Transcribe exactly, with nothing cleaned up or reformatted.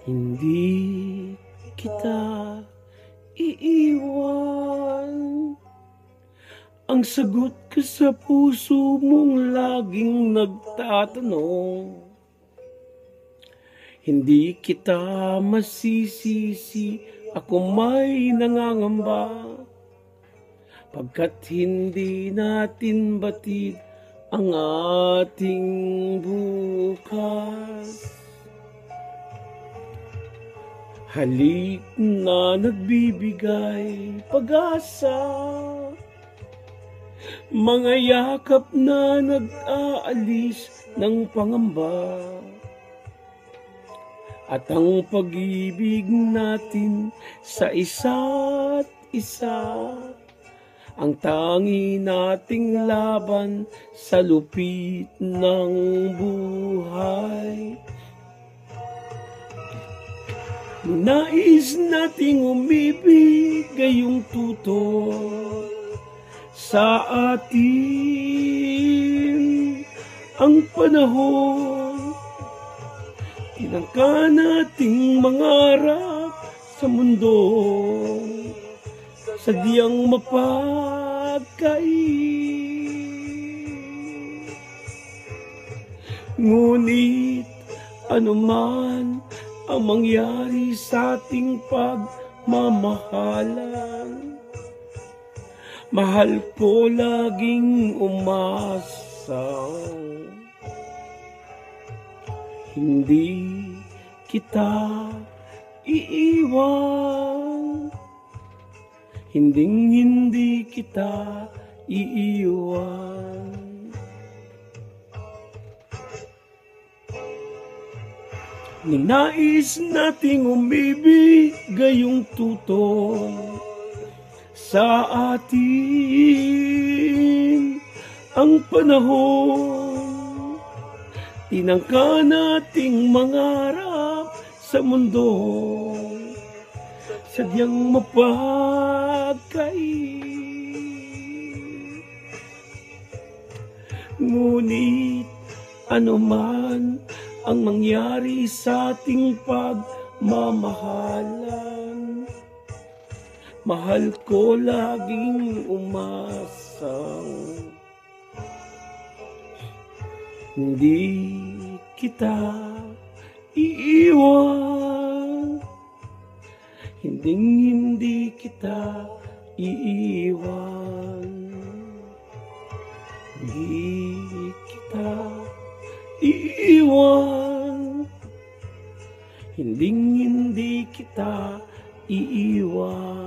Hindi kita iiwan. Ang sagot ko sa puso mong laging nagtatanong. Hindi kita masisisi, ako may nangangamba. Pagkat hindi natin batid ang ating bukas. Halik na nagbibigay pag-asa, mga yakap na nag-aalis ng pangamba. At ang pag-ibig natin sa isa't isa, ang tangi nating laban sa lupit ng buhay. Nais nating umibig gayong tuto sa atin ang panahon. Tinangka nating mangarap sa mundo, sadyang mapagkait. Ngunit anuman ang mangyari sa ating pagmamahalan, mahal ko laging umasa. Hindi kita iiwan, hinding hindi kita iiwan. Ninais nating umibig gayong tuto sa atin ang panahon. Tinangka nating mangarap sa mundo, sadyang mapagkait. Ngunit anuman ang mangyari sa ating pagmamahalan, mahal ko laging umasa. Hindi kita iiwan, hinding hindi kita iiwan. Hindi kita iiwan, hinding hindi kita iiwan.